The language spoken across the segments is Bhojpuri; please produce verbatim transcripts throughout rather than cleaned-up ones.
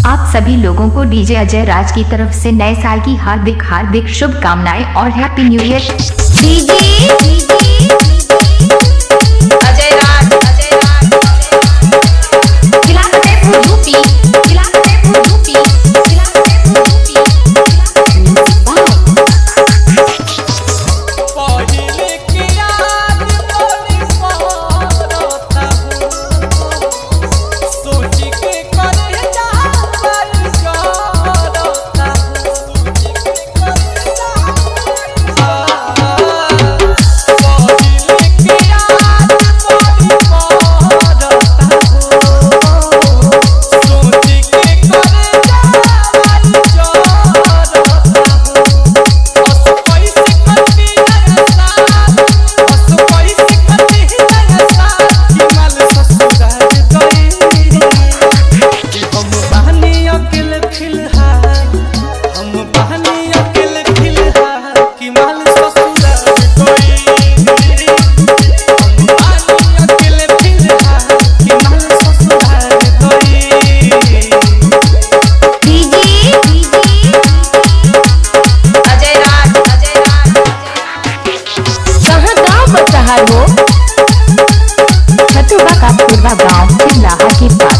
आप सभी लोगों को डीजे अजय राज की तरफ से नए साल की हार्दिक हार्दिक शुभकामनाएं और happy new year. DJ Ajay Raj Ajay Raj खिला फतेहपुर यूपी खिला फतेहपुर यूपी खिला फतेहपुर यूपी पहिले के याद तोनी पड़ता सोच के करे जा पर करता सोच के करे जा पहिले के याद तोनी पड़ता सोच के करे जा गाँव चिल्लाहा के पास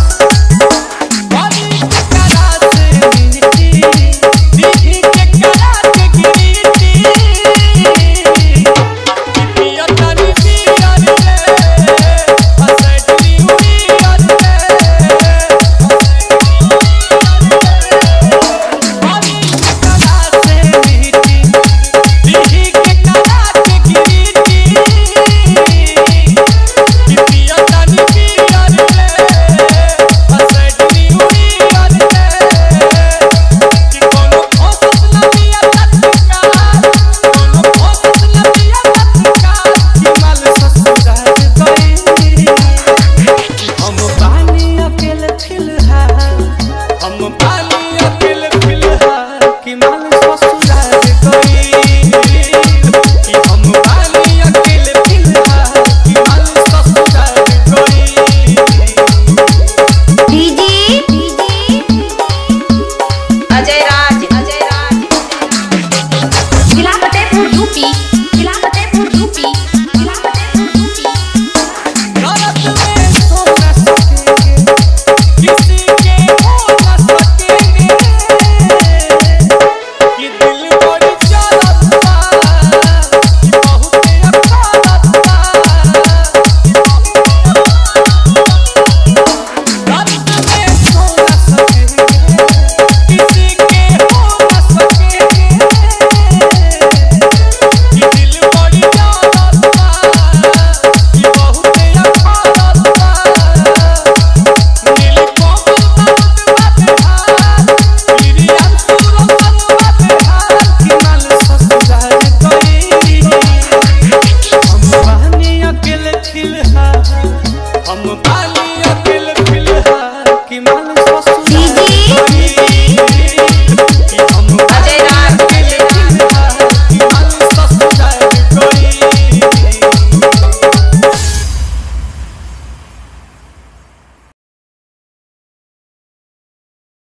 I'm